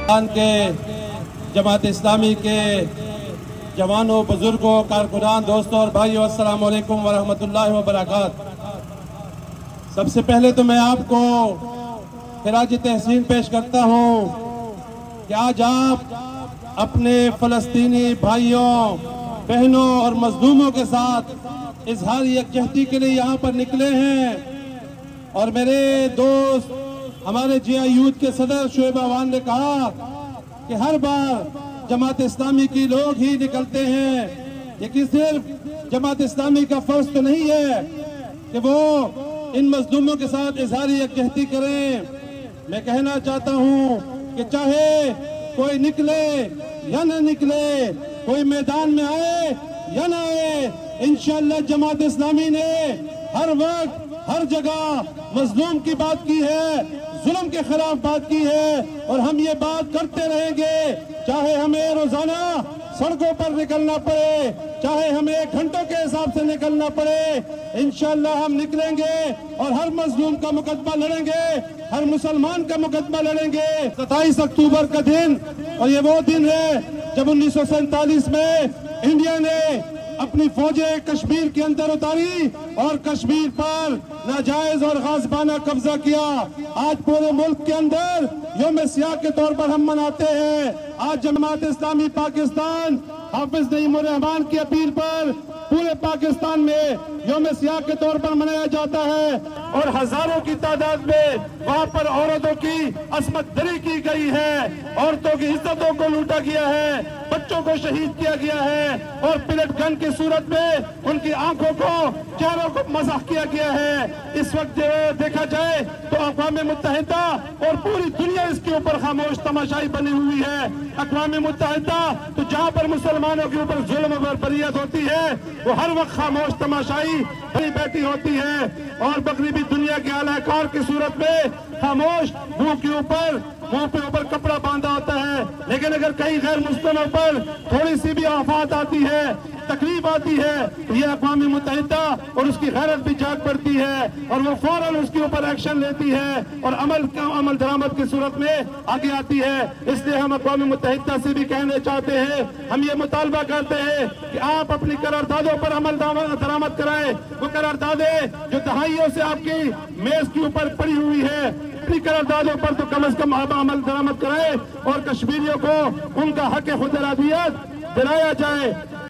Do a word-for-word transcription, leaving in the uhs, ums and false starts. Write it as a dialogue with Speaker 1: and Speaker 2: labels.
Speaker 1: के जमात इस्लामी के जवानों, बुजुर्गों, कारकुनान, दोस्तों और भाइयों, अस्सलाम वालेकुम व रहमतुल्लाहि व बरकातहू। सबसे पहले तो मैं आपको खिराज तहसीन पेश करता हूँ कि आज आप अपने फ़लस्तीनी भाइयों, बहनों और मजलूमों के साथ इजहार यकजहती के लिए यहाँ पर निकले हैं। और मेरे दोस्त, हमारे जिया यूथ के सदर शुएब अवान ने कहा कि हर बार जमात इस्लामी की लोग ही निकलते हैं, लेकिन सिर्फ जमात इस्लामी का फर्ज तो नहीं है कि वो इन मजलूमों के साथ इजहार यकजहती करें। मैं कहना चाहता हूं कि चाहे कोई निकले या न निकले, कोई मैदान में आए या न आए, इंशाअल्लाह जमात इस्लामी ने हर वक्त हर जगह मजलूम की बात की है, जुल्म के खिलाफ बात की है और हम ये बात करते रहेंगे। चाहे हमें रोजाना सड़कों पर निकलना पड़े, चाहे हमें घंटों के हिसाब से निकलना पड़े, इंशाअल्लाह हम निकलेंगे और हर मजलूम का मुकदमा लड़ेंगे, हर मुसलमान का मुकदमा लड़ेंगे। सत्ताईस अक्टूबर का दिन, और ये वो दिन है जब उन्नीस सौ सैतालीस में इंडिया ने अपनी फौजें कश्मीर के अंदर उतारी और कश्मीर पर नाजायज और गाज़बाना कब्जा किया। आज पूरे मुल्क के अंदर यौम सियाह के तौर पर हम मनाते हैं। आज जमात इस्लामी पाकिस्तान हाफिज नईम उर रहमान की अपील पर पूरे पाकिस्तान में यौम सियाह के तौर पर मनाया जाता है और हजारों की तादाद में वहाँ पर औरतों की अस्मत दरी की गई है, औरतों की इज्जतों को लूटा गया है, बच्चों को शहीद किया गया है और पिलेट गन की सूरत में उनकी आंखों को, चेहरों को मज़ाह किया गया है। इस वक्त देखा जाए तो अक़वाम मुत्तहिदा और पूरी दुनिया इसके ऊपर खामोश तमाशाई बनी हुई है। अक़वाम मुत्तहिदा तो जहाँ पर मुसलमानों के ऊपर जुल्म और बर्बरियत होती है वो हर वक्त खामोश तमाशाई बनी बैठी होती है और मगरिबी दुनिया के आलाकार की सूरत में खामोश मुंह के ऊपर मुंह पे ऊपर कपड़ा बांधा होता है। लेकिन अगर कहीं गैर मुस्लिमों पर थोड़ी सी भी आफत आती है, तकलीफ आती है, तो ये अक़वाम मुत्तहिदा और उसकी गैरत भी जाग पड़ती है और वो फौरन उसके ऊपर एक्शन लेती है और अमल अमल दरामद की सूरत में आगे आती है। इसलिए हम अक़वाम मुत्तहिदा से भी कहने चाहते हैं, हम ये मुतालबा करते हैं कि आप अपनी करारदादों पर अमल दरामद कराएं। वो करारदादें जो दहाइयों से आपकी मेज के ऊपर पड़ी हुई है, अपनी करारदादों पर तो कम अज कम अमल दरामद कराए और कश्मीरियों को उनका हक खुद इरादियत दिलाया जाए।